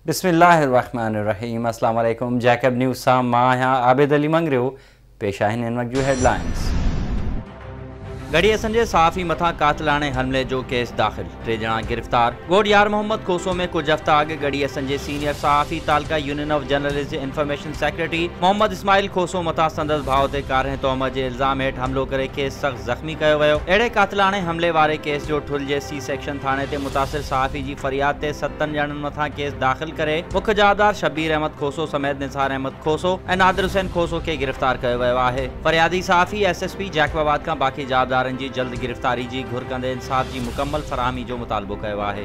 बिस्मिल्लाहिर्रहमानिर्रहीम। अस्सलाम वालेकुम। जैकब न्यूज़ सां मां आहियां आबिद अली मंगरियो। पेश आहिनि हिन वक़्त जूं हेडलाइंस। गढ़ी असंजे सहाफ़ी मथा कातिलाणे हमले जो केस दाख़िल, 3 ॼणा गिरफ़्तार। गोड यार मोहम्मद खोसो में कुछ हफ़्ता अॻु गढ़ी असंजे सीनियर सहाफ़ी तालका यूनियन ऑफ जर्नलिस्ट जे इंफॉर्मेशन सेक्रेटरी मोहम्मद इस्माइल खोसो मथा संदसि भाउ ते कारह तहमत जे इल्ज़ाम हेठि हमलो करे केस सख़्त ज़ख़्मी कयो वियो। अहिड़े कातिलाणे हमले वारे केस जो ठुल जे सी सेक्शन थाणे ते मुतासिर सहाफ़ी जी फरियाद ते 7 ॼणनि मथा केस दाख़िल करे मुख्य जवाबदार शब्बीर अहमद खोसो समेत निसार अहमद खोसो ऐं नादिर हुसैन खोसो खे गिरफ़्तार कयो वियो आहे। फरियादी सहाफ़ी SSP जैकबाबाद खां बाक़ी जवाबदारनि जी जल्द गिरफ़्तारी जी घुर कंदे इंसाफ़ जी मुकम्मल फराहमी जो मुतालबो कयो आहे।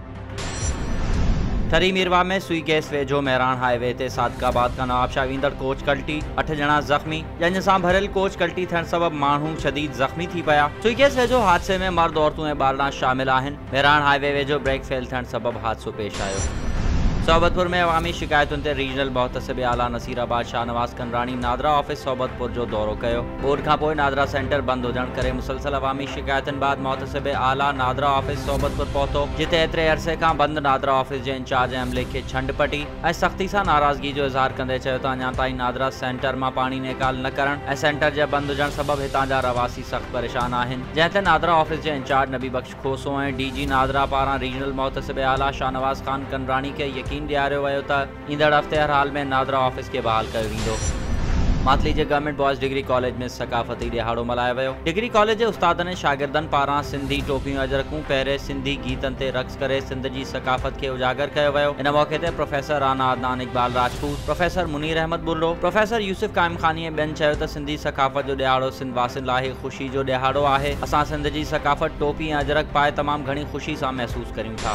ठरी मीरवा में सुई गैस वेझो मेहरान हाईवे ते सादकाबाद खां नवाबशाह वेंदड़ कोच कल्टी, 8 ॼणा ज़ख़्मी। जंज सां भरियल कोच कल्टी थियण सबबि माण्हू शदीद ज़ख़्मी थी पिया। सुई गैस वेझो हादसे में मर्द औरतूं ऐं ॿारड़ा शामिल आहिनि। मेहरान हाईवे वेझो ब्रेक फेल थियण सबबि हादसो पेश आयो। सोबतपुर में अवामी शिकायतुनि ते रीजनल मुहतसिब आला नसीराबाद शाहनवाज़ कंडराणी नादरा ऑफिस सोबतपुर जो दौरो कयो। ॿोॾि खां पोइ नादरा सेंटर बंद हुजण करे मुसलसल अवामी शिकायतुनि बाद मुहतसिब आला नादरा ऑफिस सोबतपुर पहुतो, जिते एतिरे अरसे खां बंद नादरा ऑफिस जे इंचार्ज अमले खे छंड पटी ऐं सख़्ती सां नाराज़गी जो इज़हार कंदे चयो त अञा ताईं नादरा सेंटर मां पाणी निकाल न करण ऐं सेंटर जे बंद हुजण सबबि हितां जा रवासी सख़्त परेशान आहिनि। जंहिं ते नादरा ऑफिस जे इंचार्ज नबी बख्श खोसो ऐं DG नादरा पारां रीजनल मुहतसिब आला शाहनवाज़ खान कंडराणी खे यकीन ॾियारियो वियो त ईंदड़ हफ़्ते हर हाल में नादरा ऑफिस के बहाल कयो वेंदो। मातली जे गवर्नमेंट बॉयज़ डिग्री कॉलेज में सकाफ़ती ॾिहाड़ो मल्हायो वियो। डिग्री कॉलेज जे उस्तादनि ऐं शागिर्दनि पारां सिंधी टोपियूं अजरकूं पहिरें सिंधी गीतनि ते रक़्स करे सिंध जी सकाफ़त खे उजागर कयो वियो। इन मौक़े ते professor Rana Adnan Iqbal Rajput, professor Munir Ahmed Burro, professor Yousuf Qaim Khani ऐं ॿियनि चयो त सिंधी सकाफ़त जो ॾिहाड़ो सिंध वासियुनि लाइ ख़ुशी जो ॾिहाड़ो आहे। असां सिंध जी सकाफ़त टोपी ऐं अजरक पाए तमामु घणी ख़ुशी सां महसूस करियूं था।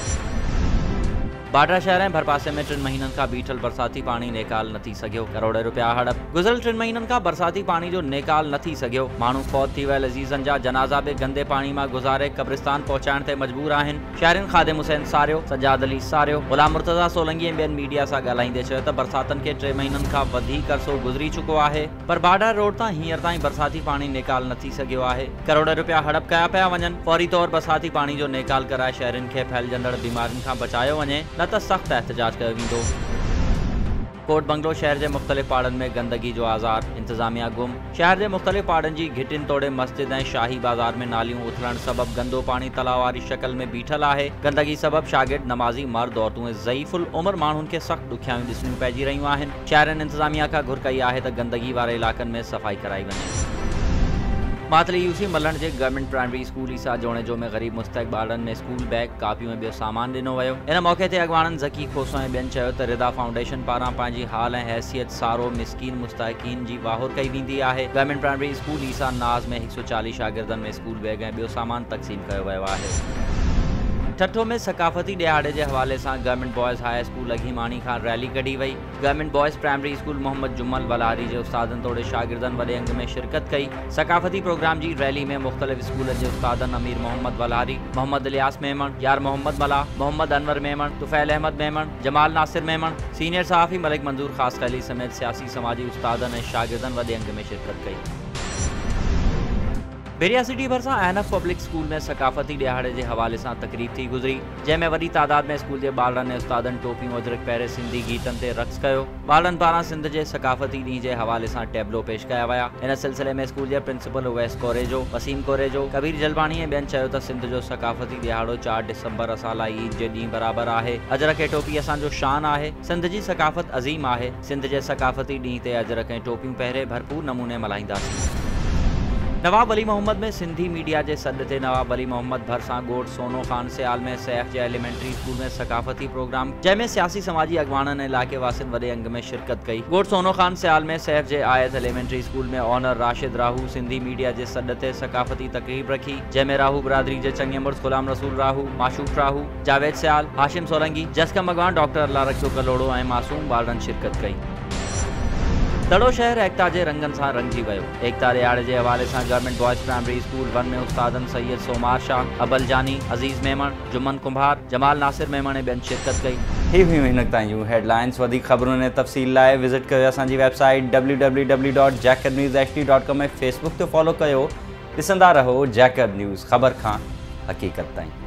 बाड्रा शहर ऐं भरपासे में 3 महीननि खां बीठल बरसाती पाणी नेकाल न थी सघियो। करोड़ रुपया हड़प। गुज़िरियल 3 महीननि खां बरसाती पाणी जो नेकाल न थी सघियो। माण्हू फौत थी वियल अज़ीज़नि जा जनाज़ा बि गंदे पाणी मां गुज़ारे कब्रिस्तान पहुचाइण ते मजबूर आहिनि। शहरियुनि खादिम हुसैन सारियो, सजाद अली सारियो, गुलाम मुर्तज़ा सोलंगी ऐं ॿियनि मीडिया सां ॻाल्हाईंदे चयो त बरसातनि खे 3 महीननि खां वधीक अरसो गुज़री चुको आहे, पर बाड्रा रोड तां हींअर ताईं बरसाती पाणी नेकाल न थी सघियो आहे। करोड़ रुपया हड़प कया पिया वञनि। फौरी तौर बरसाती पाणी जो नेकाल कराए शहरियुनि खे फैलजंदड़ बीमारियुनि खां बचायो वञे, न त सख़्त एहतजाज कयो वेंदो। कोट बंगलो शहर के मुख्तलिफ़ पाड़नि में गंदगी जो आज़ार, इंतजामिया गुम। शहर के मुख्तलिफ़ पाड़नि जी घिटिन तोड़े मस्जिद ऐं शाही बाज़ार में नालियूं उथलण सबबि गंदो पानी तलाव वारी शक्ल में बीठल आहे। गंदगी सबबि शागिर्द, नमाज़ी, मर्द, औरतूं ऐं ज़ईफ़ुल उमर माण्हुनि खे सख़्त ॾुखियायूं ॾिसणियूं पइजी रहियूं आहिनि। शहरनि इंतजामिया खां घुर कई आहे त गंदगी वारे इलाक़नि में सफ़ाई कराई वञे। मातली UC मलण जे government primary school Isa Jorejo में ग़रीब मुस्तहिक़ ॿारनि में स्कूल बैग, कापियूं ऐं ॿियो सामान ॾिनो वियो। इन मौक़े ते अॻवाननि ज़की खोसो ऐं ॿियनि चयो त रिदा फाउंडेशन पारां पंहिंजी हाल ऐं हैसियत सारो मिसकीन मुस्तहिक़ीन जी वाहुर कई वेंदी आहे। गवर्नमेंट प्राइमरी स्कूल ईसा नाज़ में 140 शागिर्दनि में स्कूल बैग ऐं ॿियो सामान तक़सीम कयो वियो आहे। ठठो में सकाफ़ती ॾिहाड़े जे हवाले सां government boys high school Aghimani खां रैली कढी वई। Government boys primary school Muhammad Jummal Walari जे उस्तादनि तोड़े शागिर्दनि वॾे अंग में शिरकत कई। सकाफ़ती प्रोग्राम जी रैली में मुख़्तलिफ़ स्कूलनि जे उस्तादनि अमीर मोहम्मद वलारी, मोहम्मद इलियास मेमण, यार मोहम्मद मला, मोहम्मद अनवर मेमण, तुफ़ैल अहमद मेमण, जमाल नासिर मेमण, सीनियर सहाफ़ी मलिक मंजूर ख़ास खैली समेत सियासी समाजी उस्तादनि ऐं शागिर्दनि वॾे अंग में शिरकत कई। बेरिया सिटी भरिसां एनएफ पब्लिक स्कूल में सकाफ़ती ॾिहाड़े जे हवाले सां तक़रीब थी गुज़री, जंहिंमें वॾी तादाद में स्कूल जे ॿारनि ऐं उस्तादनि टोपियूं अजरक पहिरें सिंधी गीतनि ते रक़्स कयो। ॿारनि पारां सिंध जे सकाफ़ती ॾींहं जे हवाले सां टैबलो पेश कया विया। इन सिलसिले में स्कूल जे प्रिंसिपल उवैस कोरेजो, वसीम कोरेजो, कबीर जलवाणी ऐं ॿियनि चयो त सिंध जो सकाफ़ती ॾिहाड़ो 4 डिसंबर असां लाइ ईद जे ॾींहुं बराबरि आहे। अजरक ऐं टोपी असांजो शान आहे। सिंध जी सकाफ़त अज़ीम आहे। सिंध जे सकाफ़ती ॾींहं ते अजरक ऐं टोपियूं पहिरें भरपूर नमूने मल्हाईंदासीं। नवाब अली मोहम्मद में सिंधी मीडिया के सॾ ते नवाब अली मोहम्मद भरिसां गोड सोनो खान सियाल में सैफ जे एलिमेंट्री स्कूल में सकाफ़ती प्रोग्राम, जंहिंमें सियासी समाजी अॻवाननि ऐं इलाइक़े वासियुनि वॾे अंग में शिरकत कई। गोड सोनो खान सियाल में सैफ जे आयत एलिमेंट्री स्कूल में ऑनर राशिद राहू सिंधी मीडिया के सॾ ते सकाफ़ती तक़रीब रखी, जंहिंमें राहू बिरादरी के चङे मुड़स गुलाम रसूल राहू, माशूक राहू, जावेद सियाल, हाशिम सोलंगी, जसकम अॻवान डॉक्टर अल्लाह रखियो कलोड़ो ऐं मासूम ॿारनि शिरकत कई। दड़ो शहर एकता के रंगन सां रंगजी वियो। एकता ॾिहाड़े के हवाले सां गवर्नमेंट बॉयज़ प्राइमरी स्कूल 1 में उस्तादनि सैयद सोमार शाह, अबल जानी, अज़ीज़ मेमण, जुम्मन कुम्हार, जमाल नासिर मेमण ऐं ॿियनि शिरकत कई। ही हुयूं हिन ताईं जूं हेडलाइंस। वधीक ख़बरुनि ऐं तफ़सील लाइ विज़िट कयो असांजी वेबसाइट www.jacobnewshd.com ऐं फेसबुक ते फॉलो कयो। ॾिसंदा रहो जैकब न्यूज़, ख़बर खां हक़ीक़त ताईं।